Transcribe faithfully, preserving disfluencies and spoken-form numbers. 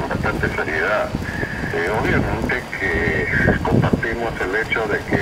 con bastante seriedad. Eh, obviamente que compartimos el hecho de que